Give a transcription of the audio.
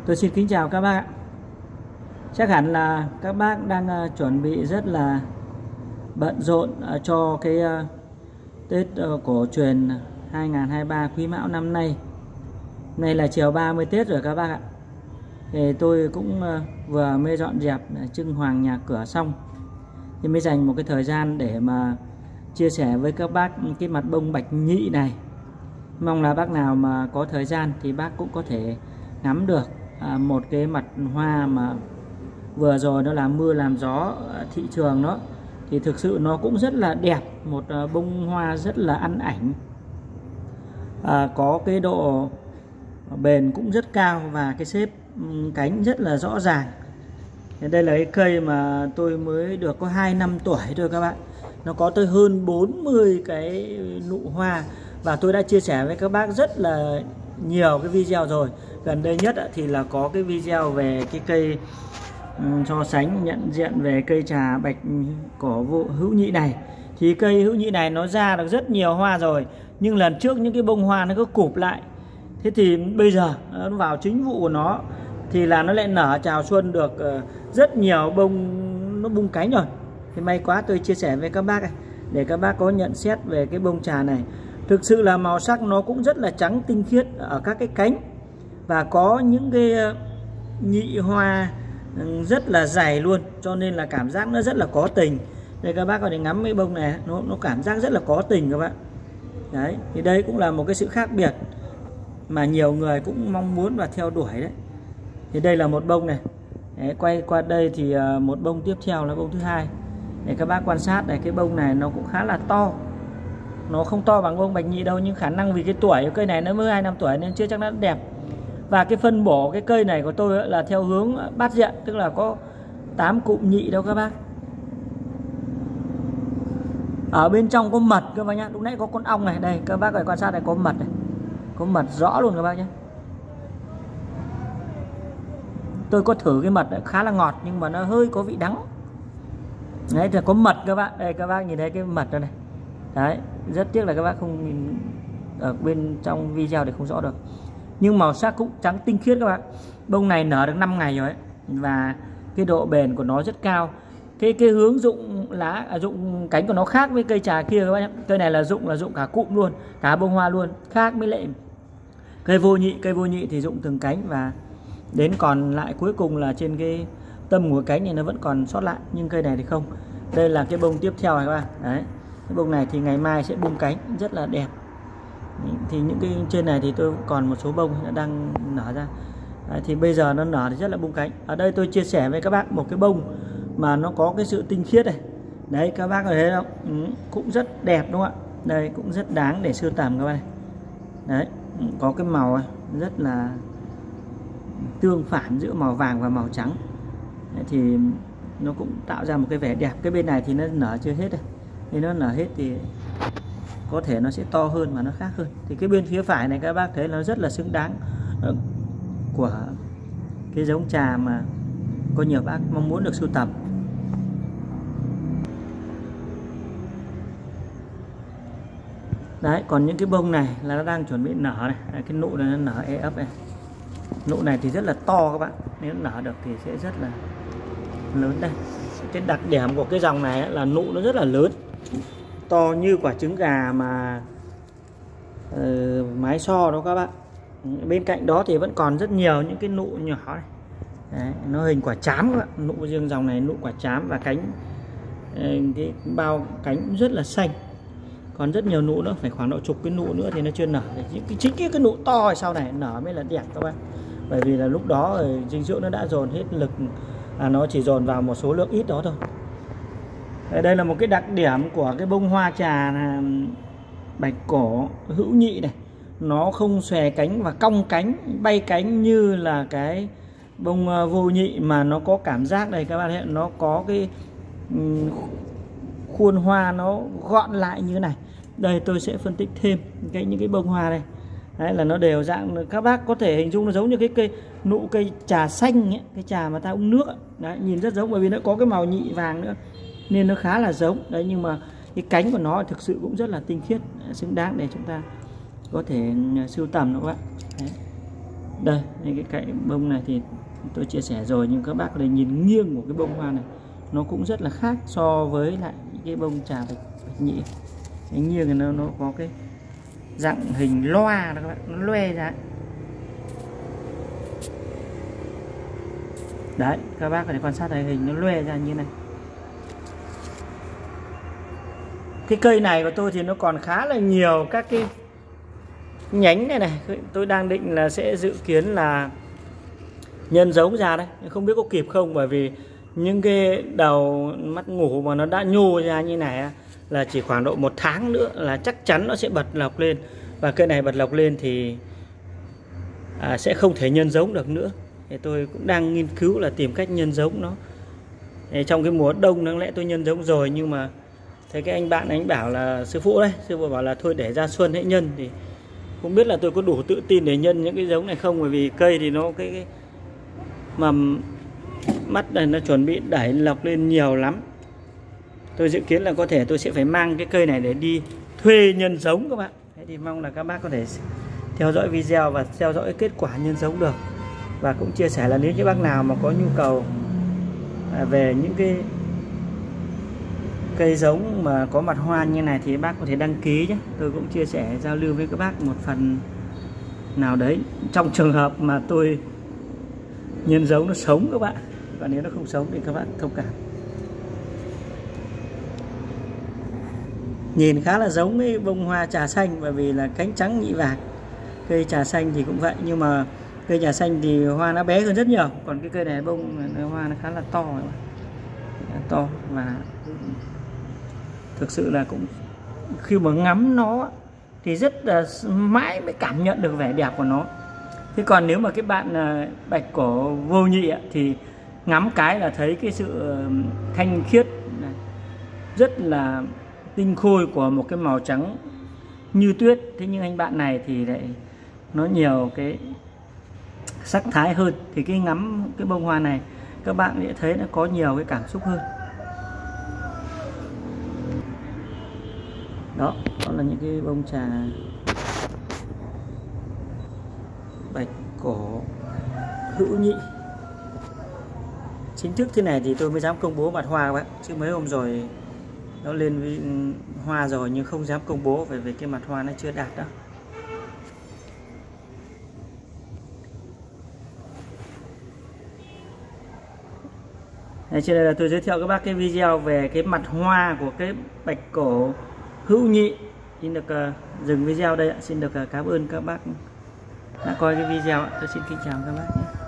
Tôi xin kính chào các bác ạ. Chắc hẳn là các bác đang chuẩn bị rất là bận rộn cho cái Tết cổ truyền 2023 Quý Mão năm nay. Nay là chiều 30 Tết rồi các bác ạ. Thì tôi cũng vừa mới dọn dẹp trưng hoàng nhà cửa xong, thì mới dành một cái thời gian để mà chia sẻ với các bác cái mặt bông bạch nhị này. Mong là bác nào mà có thời gian thì bác cũng có thể ngắm được một cái mặt hoa mà vừa rồi nó làm mưa làm gió thị trường đó, thì thực sự nó cũng rất là đẹp. Một bông hoa rất là ăn ảnh, có cái độ bền cũng rất cao và cái xếp cánh rất là rõ ràng. Đây là cái cây mà tôi mới được có 2 năm tuổi thôi các bạn. Nó có tới hơn 40 cái nụ hoa, và tôi đã chia sẻ với các bác rất là nhiều cái video rồi. Gần đây nhất thì là có cái video về cái cây so sánh nhận diện về cây trà bạch cổ hữu nhị này. Thì cây hữu nhị này nó ra được rất nhiều hoa rồi, nhưng lần trước những cái bông hoa nó cứ cụp lại. Thế thì bây giờ nó vào chính vụ của nó thì là nó lại nở chào xuân được rất nhiều bông, nó bung cánh rồi. Thì may quá tôi chia sẻ với các bác này, để các bác có nhận xét về cái bông trà này. Thực sự là màu sắc nó cũng rất là trắng tinh khiết ở các cái cánh, và có những cái nhị hoa rất là dày luôn, cho nên là cảm giác nó rất là có tình. Đây các bác có thể ngắm cái bông này, nó cảm giác rất là có tình các bạn. Đấy, thì đây cũng là một cái sự khác biệt mà nhiều người cũng mong muốn và theo đuổi đấy. Thì đây là một bông này. Đấy, quay qua đây thì một bông tiếp theo là bông thứ hai. Để các bác quan sát này, cái bông này nó cũng khá là to. Nó không to bằng bông bạch nhị đâu, nhưng khả năng vì cái tuổi cây này nó mới 2 năm tuổi nên chưa chắc nó đẹp. Và cái phân bổ cái cây này của tôi là theo hướng bát diện, tức là có 8 cụm nhị đâu các bác. Ở bên trong có mật các bác nhá. Lúc nãy có con ong này, đây các bác có thể quan sát này, có mật này. Có mật rõ luôn các bác nhé. Tôi có thử cái mật khá là ngọt, nhưng mà nó hơi có vị đắng. Đấy thì có mật các bạn. Đây các bác nhìn thấy cái mật đây này. Đấy, rất tiếc là các bác không nhìn ở bên trong video thì không rõ được. Nhưng màu sắc cũng trắng tinh khiết các bạn. Bông này nở được 5 ngày rồi ấy. Và cái độ bền của nó rất cao. Cái hướng rụng rụng cánh của nó khác với cây trà kia các bạn nhé. Cây này là rụng cả cụm luôn, cả bông hoa luôn, khác với lại cây vô nhị. Cây vô nhị thì rụng từng cánh, và đến còn lại cuối cùng là trên cái tâm của cánh này nó vẫn còn sót lại, nhưng cây này thì không. Đây là cái bông tiếp theo này các bạn. Đấy, cái bông này thì ngày mai sẽ bung cánh rất là đẹp. Thì những cái trên này thì tôi còn một số bông đang nở ra. Đấy, thì bây giờ nó nở thì rất là bung cánh. Ở đây tôi chia sẻ với các bác một cái bông mà nó có cái sự tinh khiết này. Đấy các bác có thấy không? Cũng rất đẹp đúng không ạ? Đây cũng rất đáng để sưu tầm các bạn này. Đấy, có cái màu rất là tương phản giữa màu vàng và màu trắng. Đấy, thì nó cũng tạo ra một cái vẻ đẹp. Cái bên này thì nó nở chưa hết này. Khi nó nở hết thì có thể nó sẽ to hơn và nó khác hơn. Thì cái bên phía phải này các bác thấy nó rất là xứng đáng của cái giống trà mà có nhiều bác mong muốn được sưu tầm. Đấy, còn những cái bông này là nó đang chuẩn bị nở này. Đấy, cái nụ này nó nở ấp này. Nụ này thì rất là to các bạn. Nếu nở được thì sẽ rất là lớn. Đây, cái đặc điểm của cái dòng này là nụ nó rất là lớn, to như quả trứng gà mà mái so đó các bạn. Bên cạnh đó thì vẫn còn rất nhiều những cái nụ nhỏ này. Đấy, nó hình quả trám các bạn. Nụ riêng dòng này nụ quả trám, và cánh cái bao cánh rất là xanh. Còn rất nhiều nụ nữa, phải khoảng độ chục cái nụ nữa thì nó chưa nở. Chính cái nụ to sau này nở mới là đẹp các bạn. Bởi vì là lúc đó dinh dưỡng nó đã dồn hết lực, nó chỉ dồn vào một số lượng ít đó thôi. Đây là một cái đặc điểm của cái bông hoa trà là bạch cổ hữu nhị này. Nó không xòe cánh và cong cánh, bay cánh như là cái bông vô nhị, mà nó có cảm giác đây các bạn thấy, nó có cái khuôn hoa nó gọn lại như thế này. Đây tôi sẽ phân tích thêm những cái bông hoa đây. Đấy là nó đều dạng, các bác có thể hình dung nó giống như cái nụ cây trà xanh ấy, cái trà mà ta uống nước ấy. Đấy, nhìn rất giống, bởi vì nó có cái màu nhị vàng nữa nên nó khá là giống. Đấy, nhưng mà cái cánh của nó thực sự cũng rất là tinh khiết, xứng đáng để chúng ta có thể sưu tầm đó các bạn. Đấy. Đây, cái cạnh bông này thì tôi chia sẻ rồi, nhưng các bác có thể nhìn nghiêng của cái bông hoa này nó cũng rất là khác so với lại cái bông trà bạch nhị. Cái nghiêng thì nó có cái dạng hình loa đó các bạn, nó loe ra. Đấy, các bác có thể quan sát thấy hình nó loe ra như này. Cái cây này của tôi thì nó còn khá là nhiều các cái nhánh này. Tôi đang định là sẽ dự kiến là nhân giống ra đấy, không biết có kịp không, bởi vì những cái đầu mắt ngủ mà nó đã nhô ra như này là chỉ khoảng độ 1 tháng nữa là chắc chắn nó sẽ bật lọc lên, và cây này bật lọc lên thì sẽ không thể nhân giống được nữa. Thì tôi cũng đang nghiên cứu là tìm cách nhân giống nó. Thì trong cái mùa đông đáng lẽ tôi nhân giống rồi, nhưng mà thấy cái anh bạn anh bảo là sư phụ bảo là thôi để ra xuân hãy nhân, thì không biết là tôi có đủ tự tin để nhân những cái giống này không, bởi vì cây thì nó cái mầm mắt này nó chuẩn bị đẩy lọc lên nhiều lắm. Tôi dự kiến là có thể tôi sẽ phải mang cái cây này để đi thuê nhân giống các bạn. Thế thì mong là các bác có thể theo dõi video và theo dõi kết quả nhân giống được. Và cũng chia sẻ là nếu như bác nào mà có nhu cầu về những cái cây giống mà có mặt hoa như này thì bác có thể đăng ký nhé. Tôi cũng chia sẻ giao lưu với các bác một phần nào đấy trong trường hợp mà tôi nhân giống nó sống các bạn. Còn nếu nó không sống thì các bạn thông cảm. Nhìn khá là giống với bông hoa trà xanh, bởi vì là cánh trắng nhị vàng. Cây trà xanh thì cũng vậy, nhưng mà cây trà xanh thì hoa nó bé hơn rất nhiều. Còn cái cây này bông hoa nó khá là to, to, và thực sự là cũng khi mà ngắm nó thì rất là mãi mới cảm nhận được vẻ đẹp của nó. Thế còn nếu mà cái bạn bạch cổ vô nhị thì ngắm cái là thấy cái sự thanh khiết này, rất là tinh khôi của một cái màu trắng như tuyết. Thế nhưng anh bạn này thì lại nó nhiều cái sắc thái hơn. Thì cái ngắm cái bông hoa này các bạn sẽ thấy nó có nhiều cái cảm xúc hơn. Đó là những cái bông trà bạch cổ hữu nhị. Chính thức thế này thì tôi mới dám công bố mặt hoa các bạn, chứ mấy hôm rồi nó lên với hoa rồi nhưng không dám công bố về cái mặt hoa nó chưa đạt đâu. Trên đây là tôi giới thiệu các bác cái video về cái mặt hoa của cái bạch cổ hữu nhị. Xin được dừng video đây ạ. Xin được cảm ơn các bác đã coi cái video. Tôi xin kính chào các bác nhé.